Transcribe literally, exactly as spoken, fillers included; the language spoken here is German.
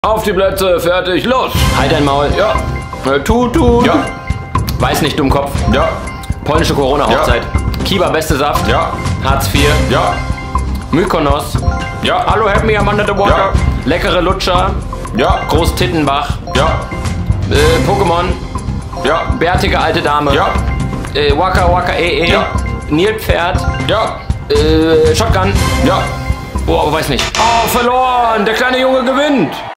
Auf die Plätze, fertig, los! Halt dein Maul. Ja. Äh, tut, tut. Ja. Weiß nicht, Dummkopf. Ja. Polnische Corona-Hochzeit. Ja. Kiba, beste Saft. Ja. Hartz vier. Ja. Mykonos. Ja. Hallo, help me, I'm under the water. Ja. Leckere Lutscher. Ja. Groß-Tittenbach. Ja. Äh, Pokémon. Ja. Bärtige alte Dame. Ja. Äh, Waka Waka E E. Ja. Nilpferd. Ja. Äh, Shotgun. Ja. Oh, weiß nicht. Oh, verloren! Der kleine Junge gewinnt!